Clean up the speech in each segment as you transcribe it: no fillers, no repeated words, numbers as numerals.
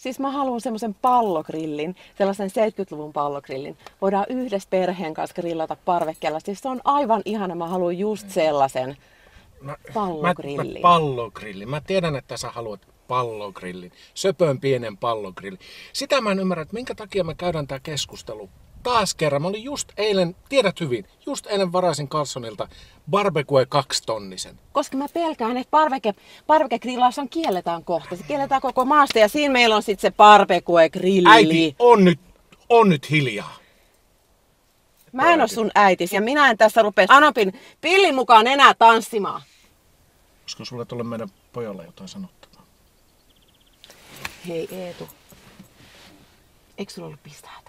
Siis mä haluan semmoisen pallogrillin, sellaisen 70-luvun pallogrillin. Voidaan yhdessä perheen kanssa grillata parvekkeella. Siis se on aivan ihana, mä haluan just sellaisen pallogrillin. Pallogrillin. Mä tiedän, että sä haluat pallogrillin. Söpön pienen pallogrillin. Sitä mä en ymmärrä, että minkä takia me käydään tää keskustelu. Taas kerran, mä olin just eilen, tiedät hyvin, just eilen varasin Carlsonilta barbecue 2-tonnisen. Koska mä pelkään, että barbecue-grillaus kielletään kohta. Se kielletään koko maasta ja siinä meillä on sitten se barbecue-grilli. Äiti, on nyt hiljaa. Mä en oo sun äitis ja minä en tässä rupea Anopin pillin mukaan enää tanssimaan. Olisiko sulle tulle meidän pojalle jotain sanottavaa? Hei Eetu, eikö sulla ollut pistäätä?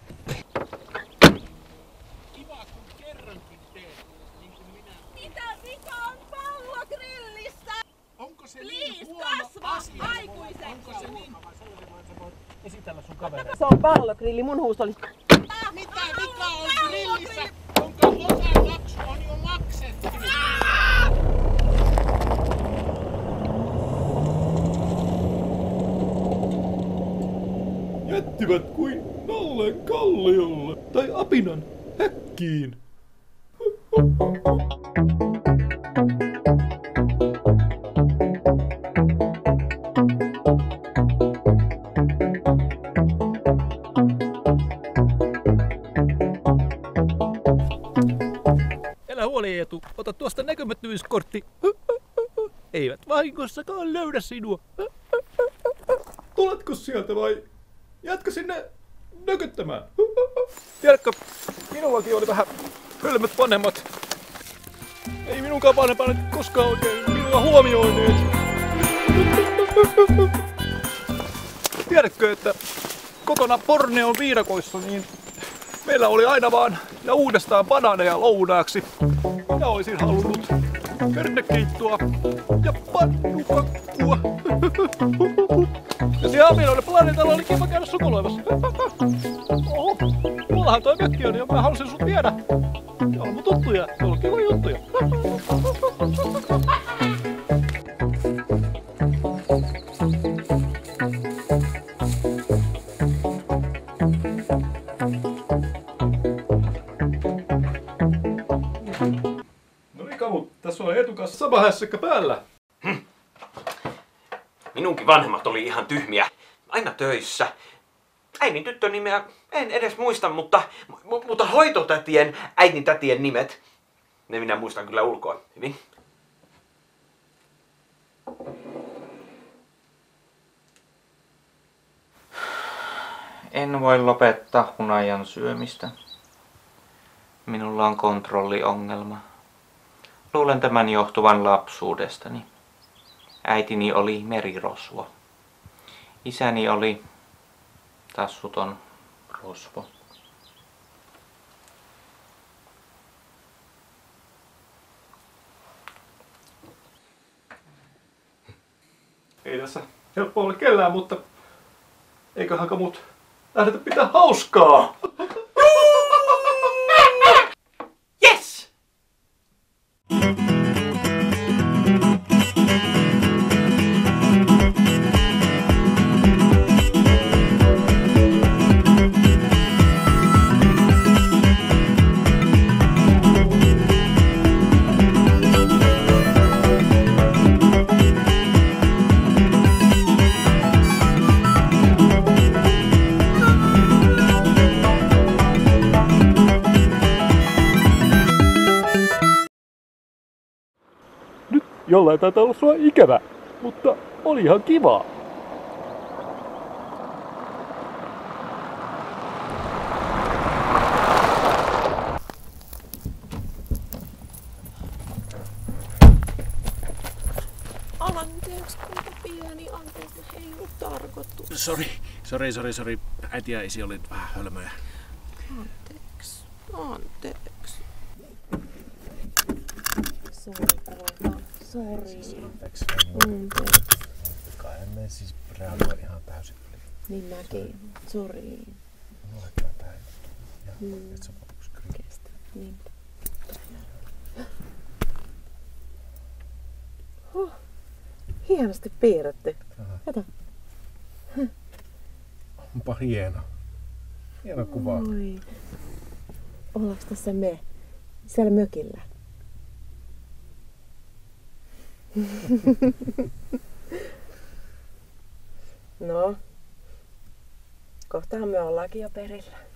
Kiva, kun kerrankin teet niin kuin minä. Mitä vika on pallogrillissä? Onko se Please, niin huono kasva asia? aikuiseksi. Onko se niin? Esitellä sun kavereille. Se on pallogrilli, mun huustollista. Mitä vika on grillissä, jonka osamaksu on jo maksettu? Jättivät kuin nalleen kalliolle tai apinan häkkiin. Älä huoli Eetu, ota tuosta näkymättömyyskortti. Eivät vahingossakaan löydä sinua. Tuletko sieltä vai jätkö sinne nököttämään? Tiedätkö, minullakin oli vähän hölmöt vanhemmat. Ei minunkaan vanhempani koskaan oikein minua huomioineet. Tiedätkö, että kotona Borneon viidakoissa niin meillä oli aina vaan ja uudestaan banaaneja lounaaksi. Ja olisin halunnut pernekeittoa ja pannukakkua. Ja siellä Aminoiden planeetalla oli kiva käydä sukuloimassa. Oho, mullahan toi mökki on ja mä halusin sut viedä. Se on mun tuttuja, se on kiva juttuja. No niin Kamu, tässä on Eetukas sama hässäkkä päällä. Minunkin vanhemmat oli ihan tyhmiä. Aina töissä. Äidin tyttön nimeä en edes muista, mutta hoitotätien, äidin tätien nimet, ne minä muistan kyllä ulkoa hyvin. En voi lopettaa hunajan syömistä. Minulla on kontrolliongelma. Luulen tämän johtuvan lapsuudestani. Äitini oli merirosvo. Isäni oli tassuton rosvo. Ei tässä helppo ole kellään, mutta eiköhän Kamut lähdetä pitää hauskaa. Yes! Jollain taitaa olla sua ikävä, mutta oli ihan kivaa. Anteeksi, kuinka pieni. Anteeksi, ei ollut tarkoitus. Sori. Äiti ja isi oli vähän hölmöjä. Anteeksi. Sori, poika. Sori. Anteeksi. Kai emme siis reagoi ihan täysin. Niin mäkin. Sori. Mulle käy tää juttu. Ja et sä lopuksi kyllä. Kestä. Niin. Hienosti piirretty. Kato. Onpa hieno. Hieno kuva. Oi. Ollaanko tässä me? Siellä mökillä? No, kohtahan me ollaankin jo perillä.